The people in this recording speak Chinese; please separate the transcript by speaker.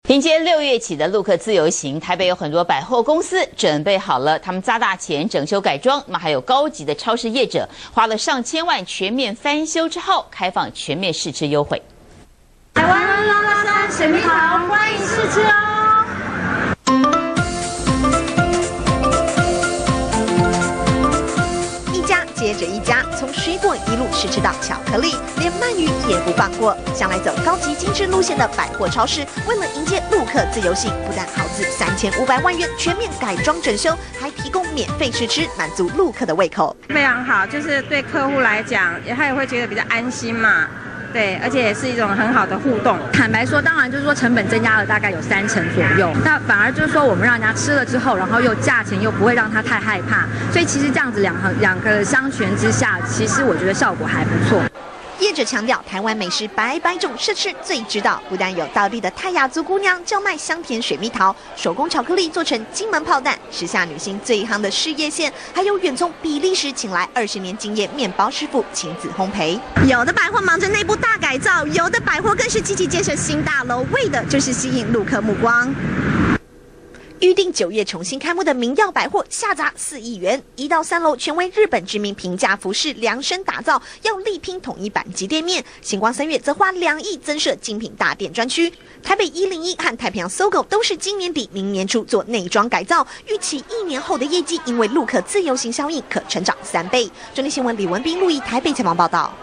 Speaker 1: 迎接6月起的陆客自由行，台北有很多百货公司准备好了，他们砸大钱整修改装，那么还有高级的超市业者花了上千万全面翻修之后，开放全面试吃优惠。
Speaker 2: 台湾拉拉山水蜜桃，欢迎试吃哦！
Speaker 3: 接着一家，从水果一路试吃到巧克力，连鳗鱼也不放过。向来走高级精致路线的百货超市，为了迎接陆客自由行，不但豪资3500万元全面改装整修，还提供免费试吃，满足陆客的胃口。
Speaker 4: 非常好，就是对客户来讲，他也会觉得比较安心嘛。 对，而且也是一种很好的互动。
Speaker 5: 坦白说，当然就是说成本增加了大概有30%左右，那反而就是说我们让人家吃了之后，然后又价钱又不会让他太害怕，所以其实这样子两个相权之下，其实我觉得效果还不错。
Speaker 3: 业者强调，台湾美食百种试吃最知道，不但有道地的泰雅族姑娘叫卖香甜水蜜桃，手工巧克力做成金门炮弹，时下女星最夯的事业线，还有远从比利时请来20年经验面包师傅亲自烘焙。有的百货忙着内部大改造，有的百货更是积极建设新大楼，为的就是吸引陆客目光。 预定9月重新开幕的明耀百货下砸4亿元，1到3楼全为日本知名平价服饰量身打造，要力拼统一版级店面。星光3月则花2亿增设精品大店专区。台北101和太平洋搜狗都是今年底明年初做内装改造，预期1年后的业绩因为陆客自由行效应可成长3倍。中天新闻李文斌、陆毅台北采访报道。